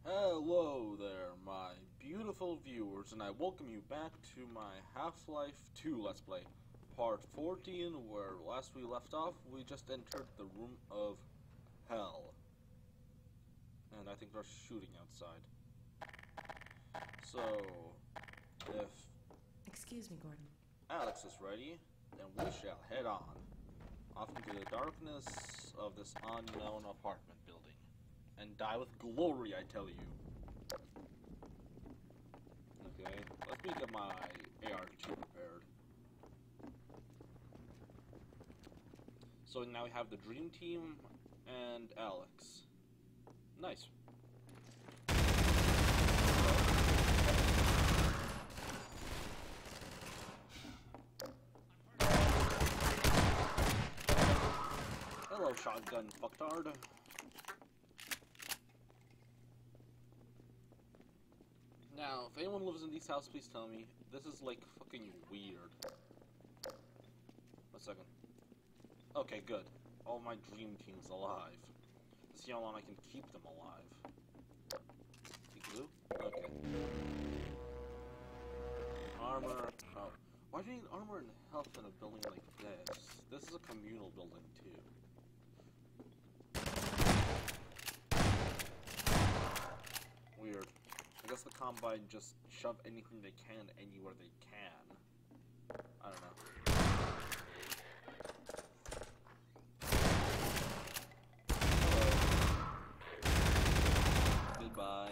Hello there, my beautiful viewers, and I welcome you back to my Half-Life 2 Let's Play, Part 14, where last we left off, we just entered the Room of Hell. And I think they're shooting outside. So, if... Excuse me, Gordon. Alex is ready, then we shall head on. Off into the darkness of this unknown apartment building. And die with glory, I tell you. Okay, let me get my AR-2 prepared. So now we have the Dream Team and Alex. Nice. Hello, shotgun fucktard. Now, if anyone lives in these houses, please tell me. This is, like, fucking weird. 1 second. Okay, good. All my dream team's alive. Let's see how long I can keep them alive. Glue? Okay. Armor. Oh. Why do you need armor and health in a building like this? This is a communal building, too. Weird. I guess the Combine just shove anything they can anywhere they can. I don't know. Hello. Goodbye.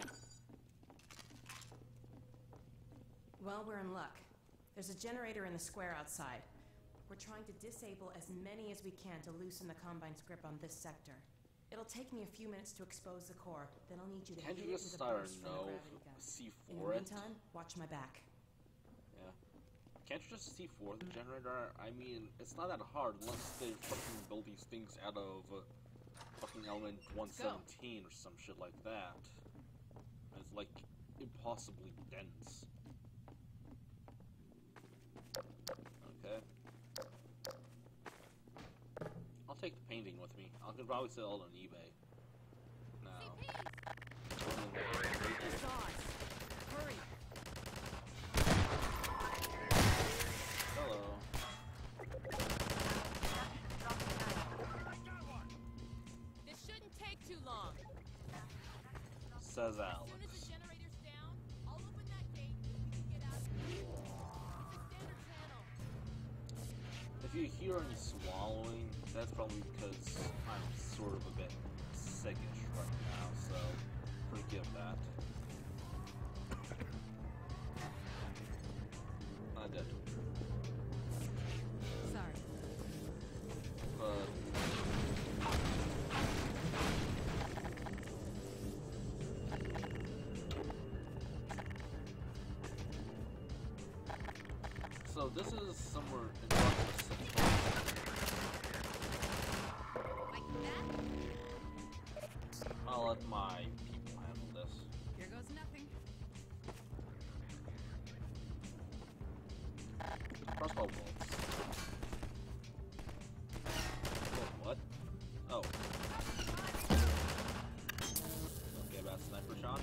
Well, we're in luck. There's a generator in the square outside. We're trying to disable as many as we can to loosen the Combine's grip on this sector. It'll take me a few minutes to expose the core, then I'll need you to hit it with a burst from the gravity gun. C4 In the meantime, watch my back. Yeah. Can't you just C4 the generator? I mean, it's not that hard once they fucking build these things out of fucking element 117 or some shit like that. And it's like impossibly dense. Okay. I'll take the painting with me. I can probably sell it on eBay. Now. Hurry! Hello. This shouldn't take too long. Says Alex. As soon as the generator's down, I'll open that gate and we can get out of here. It's a standard channel. If you hear any swallowing, that's probably because I'm sort of a bit sickish right now, so forgive that. I did. Sorry. But... So this is somewhere in the Like that? I'll let my people handle this. Here goes nothing. Crossbow bolts. Oh, what? Oh. Okay, about sniper shot.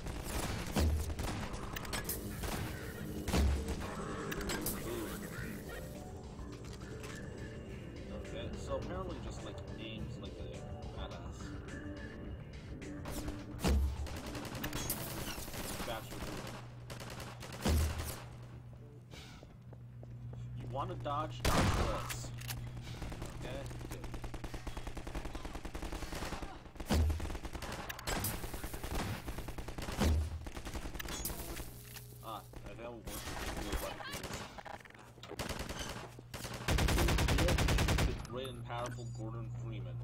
Okay, so apparently just like aims like a badass. Faster. You want to dodge this. Okay? Good. Ah, I don't want the great and powerful Gordon Freeman.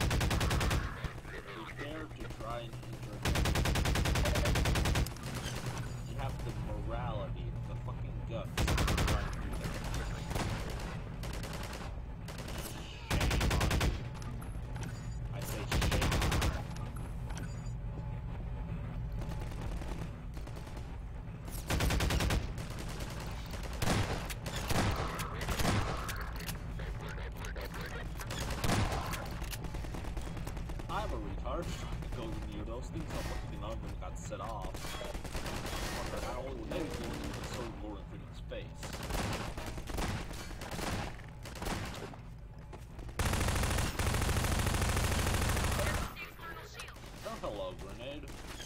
Prepare to try and injure him. You have the morality, the fucking guts to try and do that. Shame on you. I say shame on you. I'm a retard. Go near those things. I'm looking at them and got set off. Wonder not only would they be blowing, but so would blowing in his face. Oh, hello, grenade.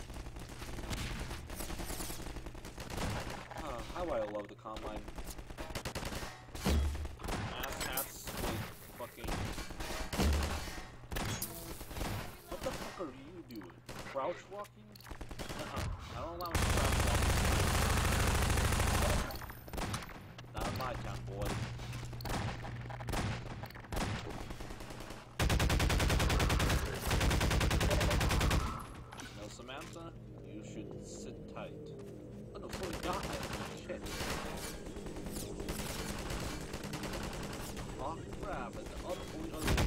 How I love the Combine. Ass hats with fucking... What the fuck are you doing? Crouch walking? I don't allow crouch walking. Not in my town, boy. No, Samantha, you should sit tight. Oh no, fully got it. Shit. Oh crap, and the only other one.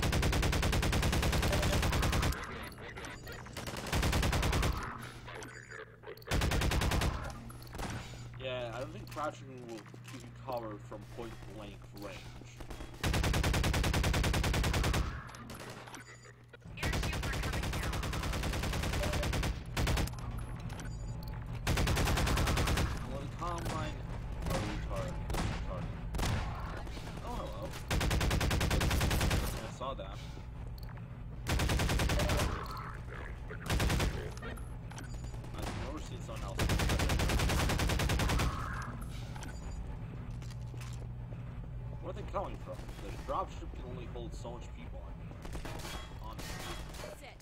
Yeah, I don't think crouching will keep you covered from point blank range. Where are they coming from? The dropship can only hold so much people on it. That's it.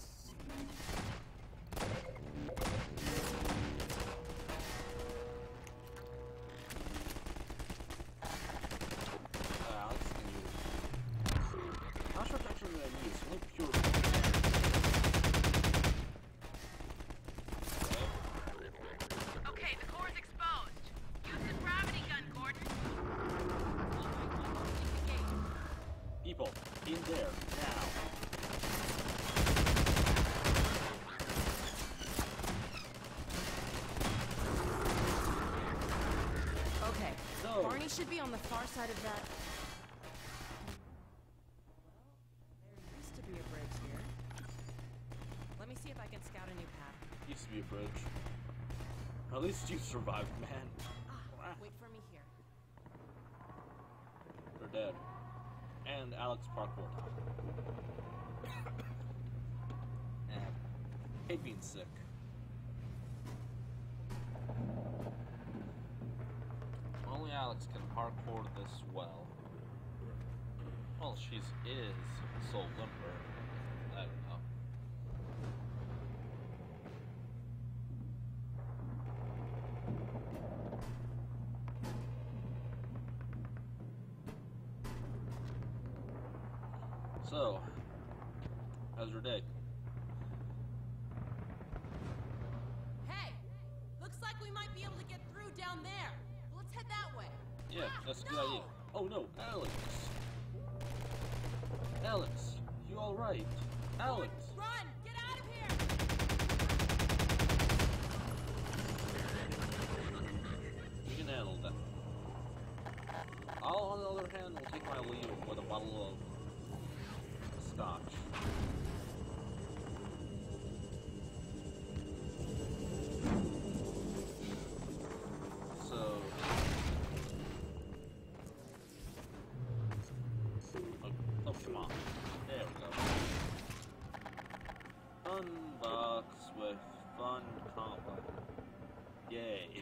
Alex, can you... I'm not sure it's actually what I need. It's only pure... Okay, the core is exposed. Use the gravity gun, Gordon. People, in there, now. Okay. So- Barney should be on the far side of that. Well, there used to be a bridge here. Let me see if I can scout a new path. Used to be a bridge. At least you survived, man. Wait for me here. They're dead. And Alex parkour. And hate being sick. Only Alex can parkour this well. Well, she's so limber. I don't know. So, how's your day? Hey, looks like we might be able to get through down there. Let's head that way. Yeah, that's a good no! idea. Oh no, Alex! Alex, you alright? Alex! Run! Get out of here! You can handle that. I'll, on the other hand, will take my leave with a bottle of scotch. So... Oh, come on. There we go. Unbox with fun combo. Yay.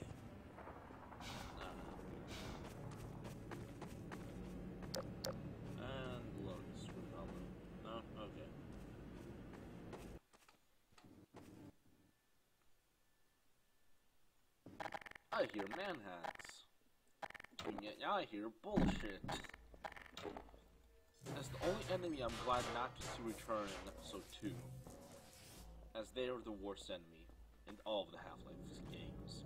And load screen download. No? Okay. I hear man hacks. And yet I hear bullshit. As the only enemy I'm glad not to see return in episode 2. As they are the worst enemy in all of the Half-Life games.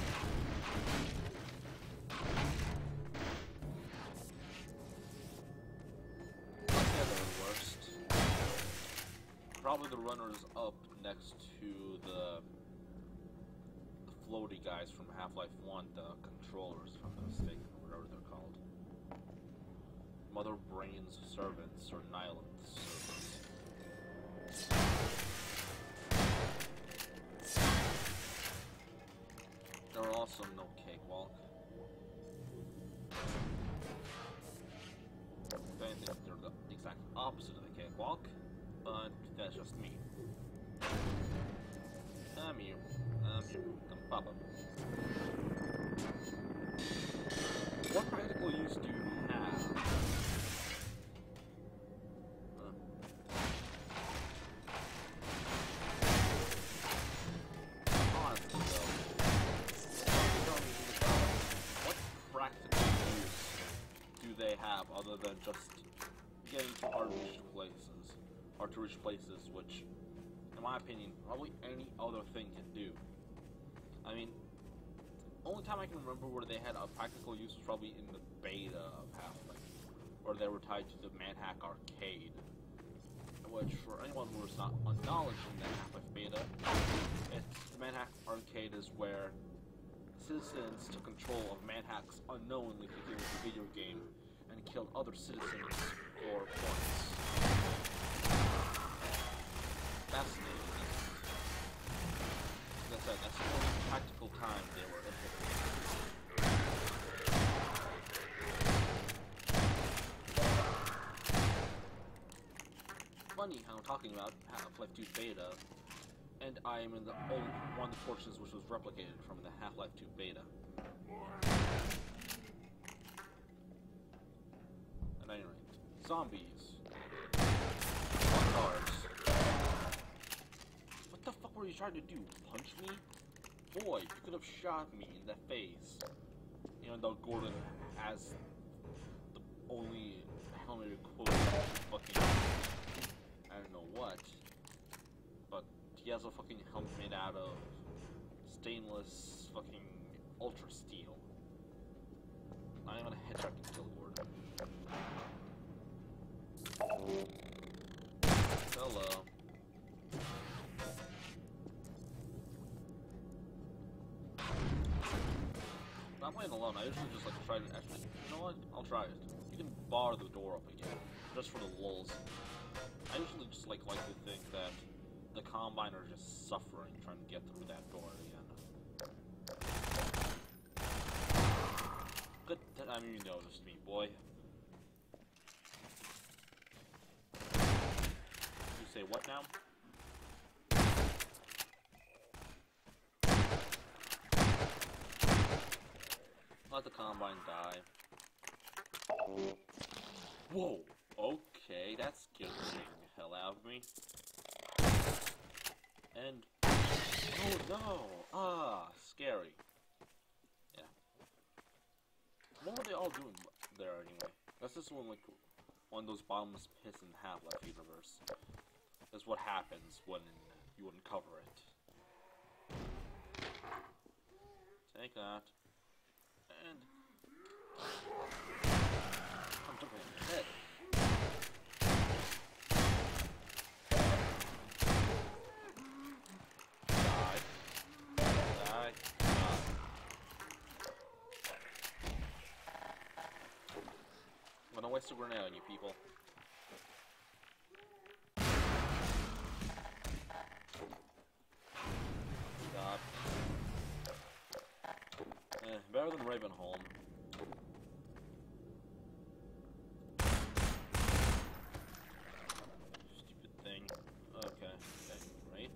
Yeah, they're the worst. Probably the runners up next to the floaty guys from Half-Life 1, the controllers, if I'm not mistaken, whatever they're called. Mother Brain's servants, or Nylon's servants. no cakewalk. If anything, they're the exact opposite of the cakewalk, but that's just me. I'm you. Papa. What practical use do you have? Honestly, though, what practical use do they have other than just getting to hard to reach places, which, in my opinion, probably any other thing can do. I mean, only time I can remember where they had a practical use was probably in the beta of Half-Life, where they were tied to the Manhack arcade, which, for anyone who is not unknowledge in the Half-Life beta, the Manhack arcade is where citizens took control of Manhacks unknowingly beginning the video game and killed other citizens for points. Fascinating. As I said, that's the only practical time they were implemented. Funny how I'm talking about Half-Life 2 beta, and I am in the only one of the portions which was replicated from the Half-Life 2 beta. At any rate, zombies. Cars. What the fuck were you trying to do? Punch me? Boy, you could have shot me in the face. Even though Gordon has the only helmeted quote fucking I don't know what. But he has a fucking helmet made out of stainless fucking ultra steel. I'm gonna headshot and kill Gordon. Hello. Not playing alone, I usually just like try to actually, you know what, I'll try it. You can bar the door up again, just for the lulz. I usually just like to think that the Combine are just suffering trying to get through that door again. Good time you noticed me, boy. You say what now? Let the Combine die. Whoa! Okay, that scared the hell out of me. And... oh no! Ah, scary. Yeah. What were they all doing there anyway? That's just one of those bottomless pits in the Half-Life universe. That's what happens when you uncover it. Take that. And... I'm jumping in your head. Die. Die. Die. I'm gonna waste a grenade on you people. God. Better than Ravenholm. Stupid thing. Okay, great.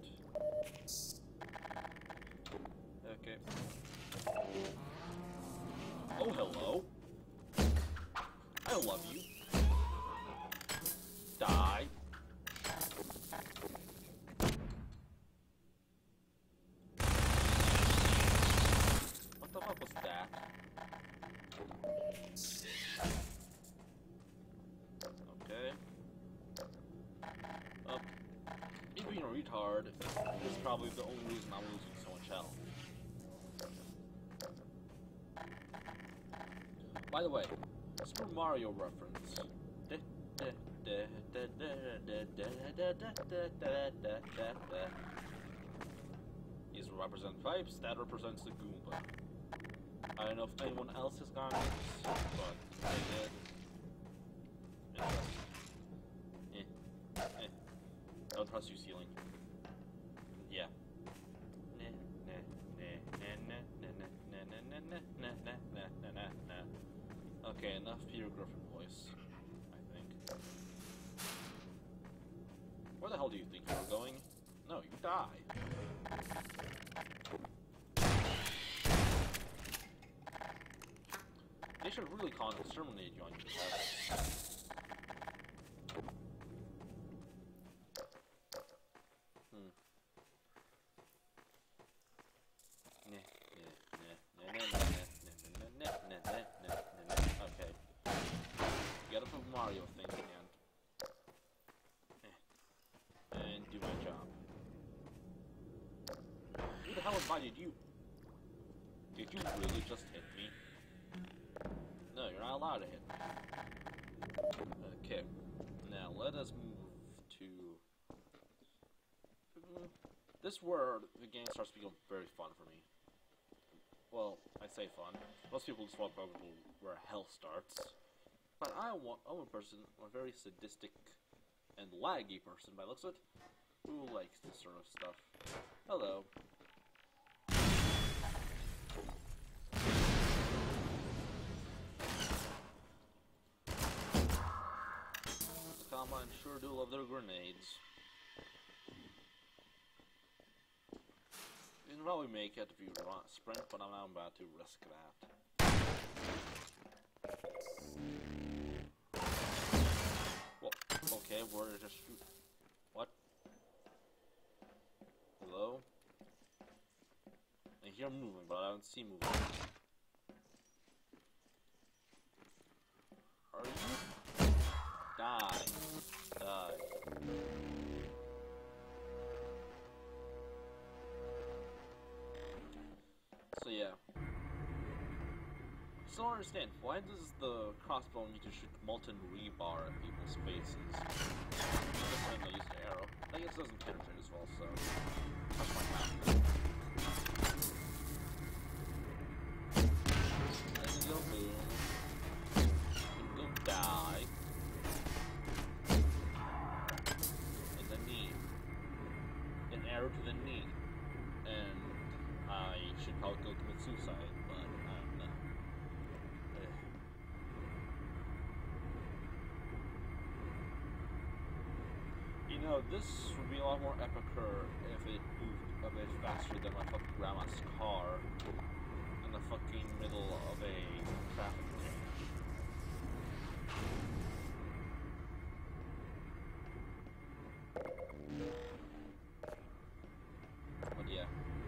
Okay. Oh, hello. I love you. Die. What the fuck was that? Okay. Me being a retard is probably the only reason I'm losing so much health. By the way, Super Mario reference. These represent pipes, that represents the Goomba. I don't know if anyone else has gotten this, but I did. Interesting. Don't trust you, ceiling. Yeah. They should really exterminate you on your test. Okay. You gotta put Mario thing and do my job. Who the hell invited you? Did you really just hit me? No, you're not allowed to hit me. Okay. Now let us move to... This is where the game starts to become very fun for me. Well, I say fun. Most people just want probably where hell starts. But I'm a person, a very sadistic and laggy person by the looks of it, who likes this sort of stuff. Hello. The Combine sure do love their grenades. You can probably make it if you want to sprint, but I'm not about to risk that. Well, okay, we're just shoot. What? Hello? I hear moving, but I don't see moving. Are you? Die. Die. So yeah. So I understand, why does the crossbow need to shoot molten rebar at people's faces? Just when they use the arrow. I guess it doesn't penetrate as well, so touch my mouth. And then go boom. And go die. And the knee. An arrow to the knee. And I should probably go commit suicide, but I'm not. You know, this would be a lot more epicer if it moved a bit faster than my fucking grandma's car in the fucking middle of a traffic jam. But yeah.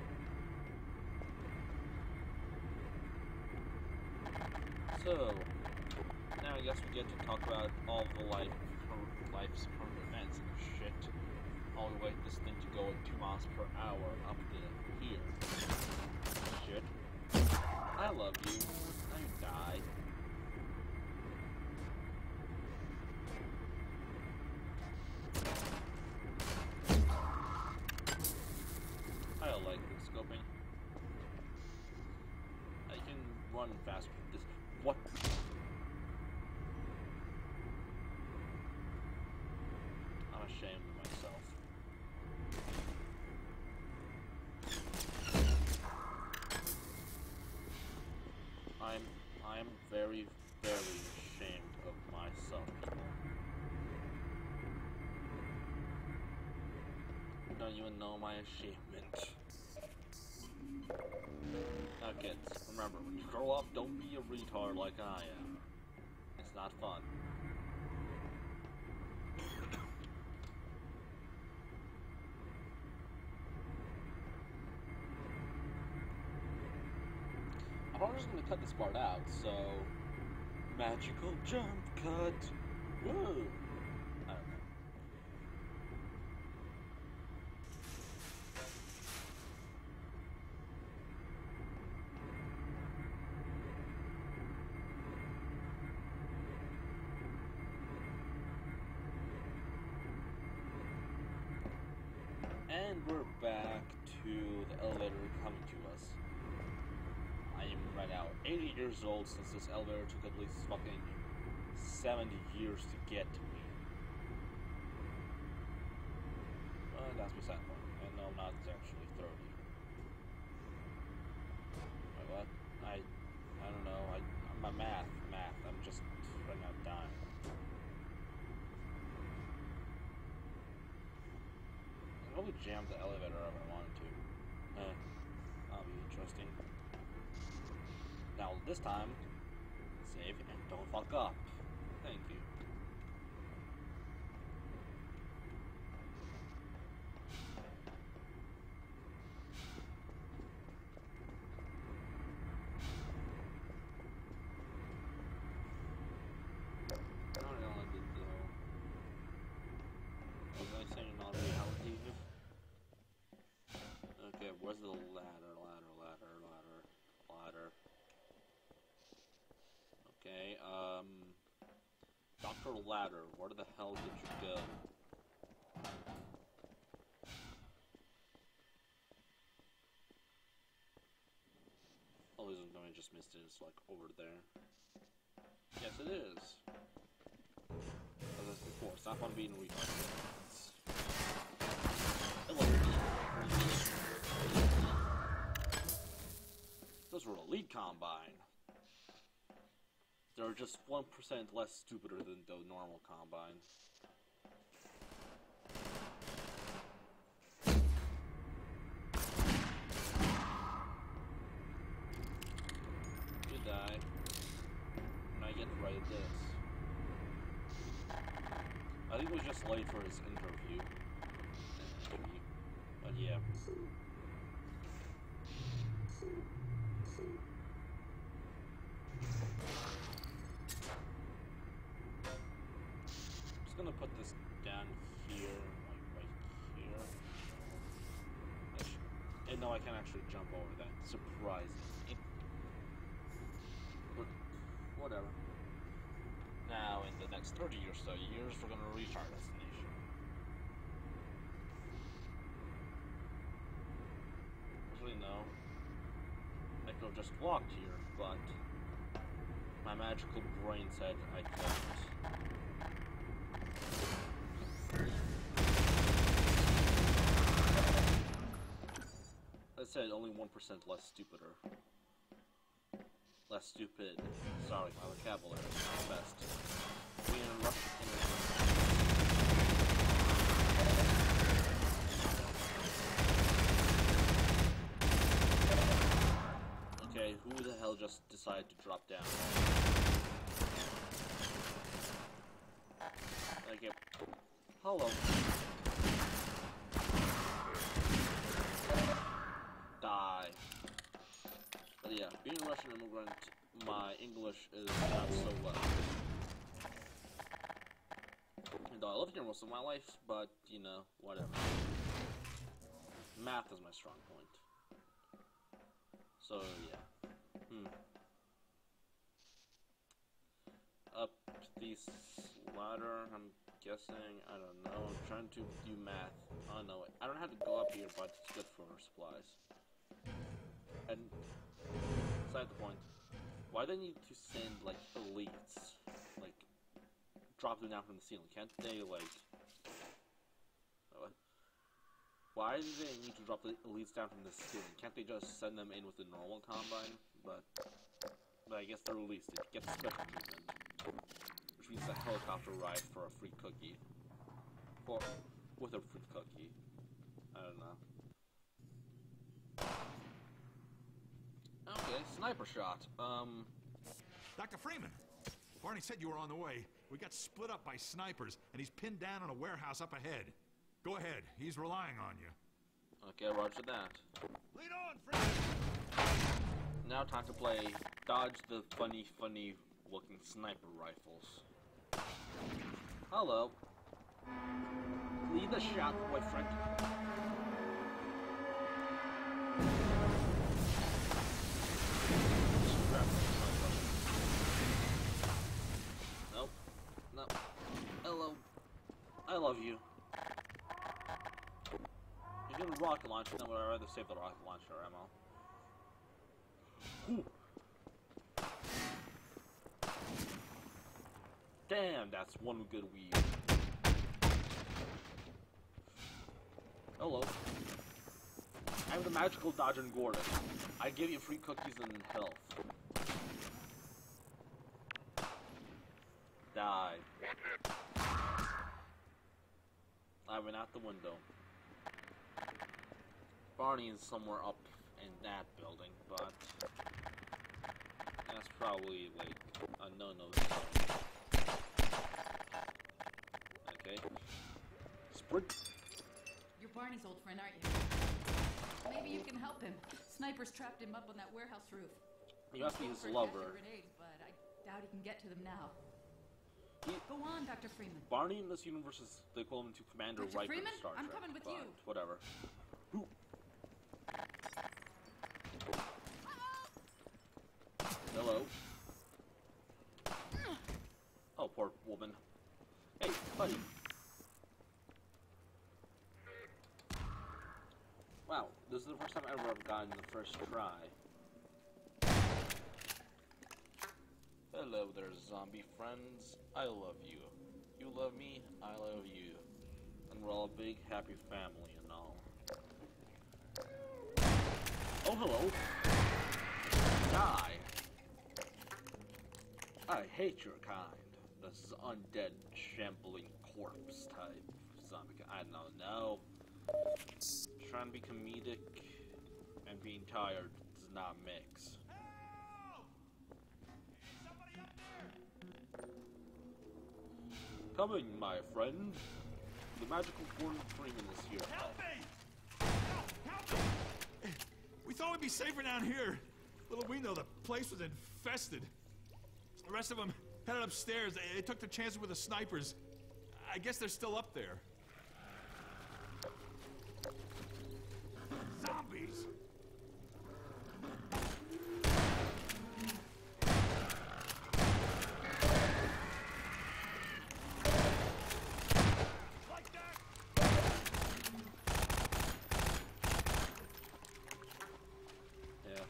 So, now I guess we get to talk about all the life's current events and shit. All the way this thing to go at 2 miles per hour up to here. Shit. I love you. Now you die. I don't like quick scoping. I can run faster with this. What? I'm ashamed of myself. I'm very, very ashamed of myself, people. You don't even know my achievement. Now kids, remember, when you grow up, don't be a retard like I am. It's not fun. I'm just gonna cut this part out, so... Magical jump cut! Woo! I don't know. And we're back to the elevator coming to us. I am right now 80 years old since this elevator took at least fucking 70 years to get to me. That's beside the point. And no, not actually 30. Wait, what? I don't know. My math. I'm just right now dying. I can probably jam the elevator if I wanted to. This time, save and don't fuck up. Thank you. I don't know what to do. Was I saying not reality? Okay, where's the ladder? Okay, Dr. Ladder, where the hell did you go? Oh, isn't going to just missed it, it's like over there. Yes, it is. As I said before, it's not fun being retarded. Those were Elite Combine. They're just 1% less stupider than the normal Combine. You die. And I get right at this. I think it was just late for his interview. But yeah. I'm gonna put this down here, like right here. And no, I can't actually jump over that. Surprising. But whatever. Now, in the next 30 or so years, we're gonna reach our destination. Actually, no. I could have just walked here, but my magical brain said I couldn't. I said only 1% less stupider. Less stupid. Sorry, my vocabulary is not the best. Being in Russian. Okay, who the hell just decided to drop down? Okay. Hello. Die. But yeah, being a Russian immigrant, my English is not so well. And I lived here most of my life, but, you know, whatever. Math is my strong point. So, yeah. Up this ladder, I'm guessing, I don't know, I'm trying to do math. Oh no, I don't have to go up here, but it's good for supplies. And, beside the point, why do they need to send, like, elites? Like, drop them down from the ceiling? Can't they, like... Why do they need to drop the elites down from the ceiling? Can't they just send them in with the normal Combine? But I guess they're released. It gets special treatment. Which means a helicopter ride for a free cookie. Or with a free cookie. I don't know. Okay, sniper shot. Dr. Freeman, Barney said you were on the way. We got split up by snipers, and he's pinned down in a warehouse up ahead. Go ahead. He's relying on you. Okay, roger that. Lead on, Freeman! Now time to play dodge the funny looking sniper rifles. Hello. Lead the shot, boyfriend. Nope. No. Hello. I love you. You're gonna rocket launcher, then I'd rather save the rocket launcher ammo. Ooh. Damn, that's one good weave. Hello. I'm the magical Dodge and Gordon. I give you free cookies and health. Die. I went out the window. Barney is somewhere up in that building, but... yeah, that's probably like a no-no. Okay. Sprint. You're Barney's old friend, aren't you? Maybe you can help him. Snipers trapped him up on that warehouse roof. You must be his For lover. grenades, but I doubt he can get to them now. He, Go on, Dr. Freeman. Barney in this universe is the equivalent to Commander Dr. Riker in Freeman? Star Trek. I'm coming with but you. Whatever. Who? Hello. Oh, poor woman. Hey, buddy. Wow, this is the first time I ever have gotten the first try. Hello there, zombie friends. I love you. You love me, I love you. And we're all a big, happy family and all. Oh, hello. Die. I hate your kind. This is undead, shambling corpse type zombie. I don't know. Trying to be comedic and being tired does not mix. Help! Somebody up there! Coming, my friend. The magical Gordon Freeman is here. Help me! Help me! We thought we'd be safer down here. Little we know the place was infested. The rest of them headed upstairs. They took the chances with the snipers. I guess they're still up there. Zombies! Like that! Yeah.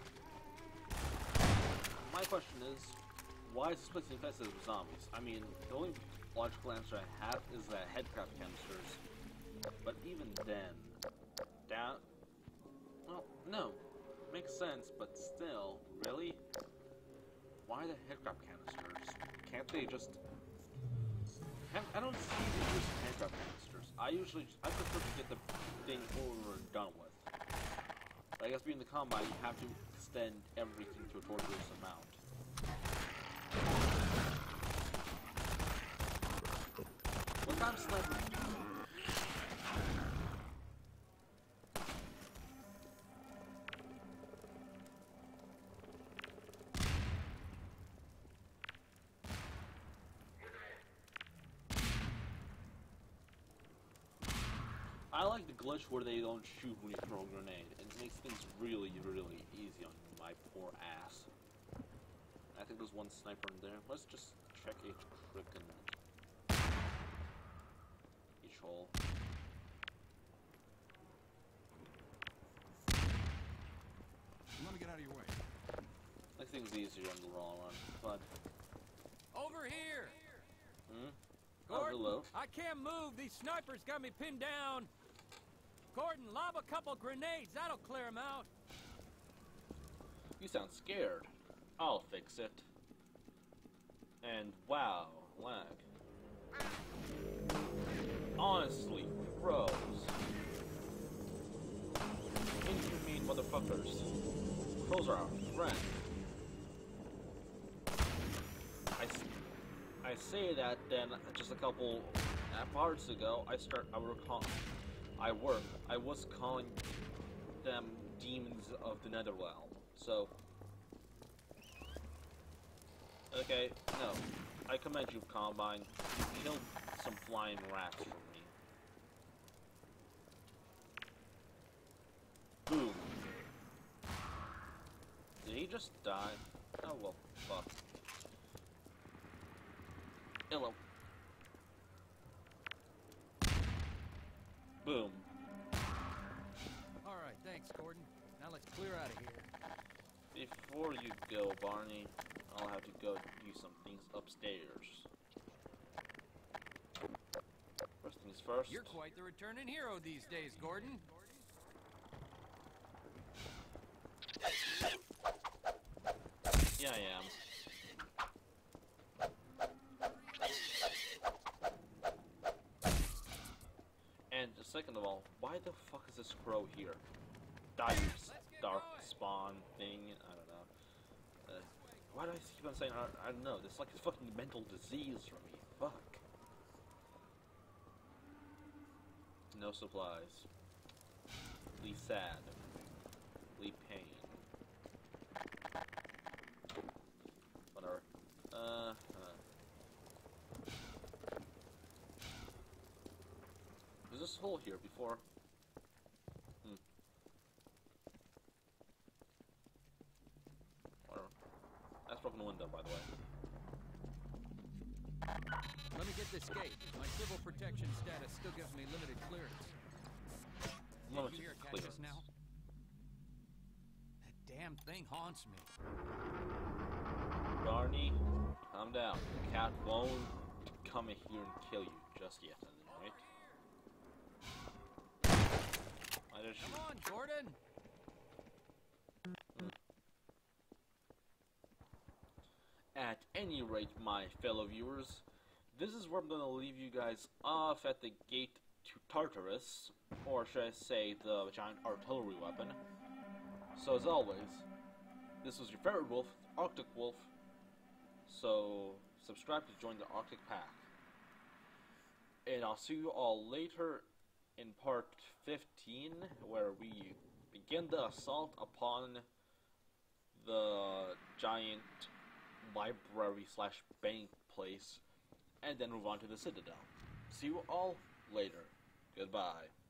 My question is, why is this place infested with zombies? I mean, the only logical answer I have is that headcraft canisters. But even then, well, no. Makes sense, but still, really? Why the headcraft canisters? Can't they just... I don't see the use of headcraft canisters. I prefer to get the thing over and done with. But I guess being the Combine, you have to extend everything to a torturous amount. What kind of sniper? I like the glitch where they don't shoot when you throw a grenade. It makes things really, really easy on my poor ass. I think there's one sniper in there. Let's just check each frickin' each hole. Let me get out of your way. Makes things easier in the long run, but... Over here! Hmm? Oh, Gordon, hello. I can't move. These snipers got me pinned down. Gordon, lob a couple grenades. That'll clear them out. You sound scared. I'll fix it. And wow, lag. Honestly, bros. Inhumane motherfuckers. Crows are our friend. I say that, then just a couple parts ago, I was calling them demons of the Netherrealm. So, okay, no, I commend you, Combine. You killed some flying rats for me. Boom. Did he just die? Oh well, fuck. Hello. Boom. All right, thanks, Gordon. Now let's clear out of here. Before you go, Barney, I'll have to go do some things upstairs. First things first. You're quite the returning hero these days, Gordon. Yeah, I am. And second of all, why the fuck is this crow here? Die, you dark spawn thing. I don't know. Why do I keep on saying I don't know? This is like a fucking mental disease for me. Fuck. No supplies. Leave sad. Leave pain. Whatever. There's this hole here before. Whatever. That's broken window, by the way. Let me get this gate. My civil protection status still gives me limited clearance. Did Limited you hear it catch clearance. us now? That damn thing haunts me. Barney, calm down. The cat won't come in here and kill you just yet, right? Why does she? Come on, Gordon! At any rate, my fellow viewers, this is where I'm going to leave you guys off at the gate to Tartarus, or should I say the giant artillery weapon. So as always, this was your favorite wolf, Arctic Wolf, so subscribe to join the Arctic Pack. And I'll see you all later in part 15, where we begin the assault upon the giant library slash bank place, and then move on to the Citadel. See you all later. Goodbye.